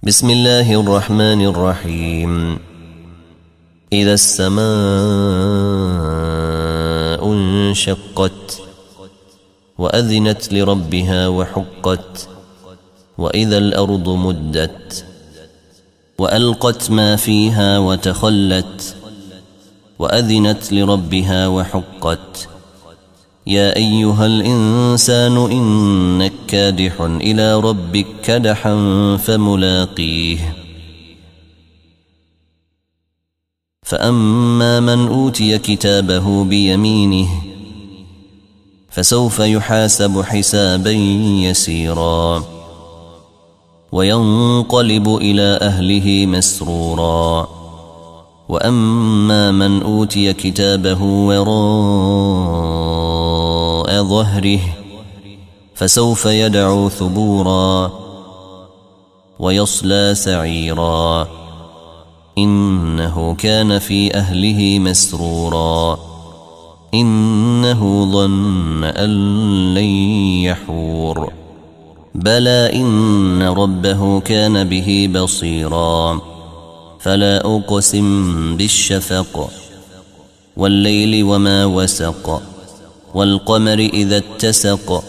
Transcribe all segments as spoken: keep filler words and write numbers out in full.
بسم الله الرحمن الرحيم. إذا السماء انشقت وأذنت لربها وحقت وإذا الأرض مدت وألقت ما فيها وتخلت وأذنت لربها وحقت. يا أيها الإنسان إنك كادح إلى ربك كدحا فملاقيه. فأما من أوتي كتابه بيمينه فسوف يحاسب حسابا يسيرا وينقلب إلى أهله مسرورا. وأما من أوتي كتابه وراء ظهره فسوف يدعو ثبورا ويصلى سعيرا إنه كان في أهله مسرورا إنه ظن أن لن يحور بلى إن ربه كان به بصيرا. فلا أقسم بالشفق والليل وما وسق والقمر إذا اتسق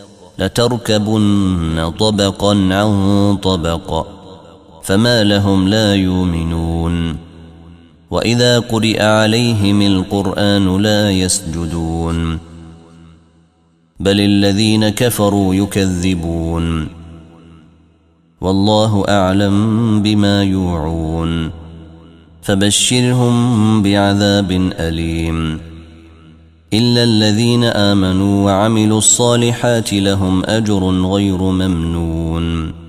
لتركبن طبقا عن طبق فما لهم لا يؤمنون. وإذا قرئ عليهم القرآن لا يسجدون بل الذين كفروا يكذبون والله أعلم بما يوعون. فبشرهم بعذاب أليم إلا الذين آمنوا وعملوا الصالحات لهم أجر غير ممنون.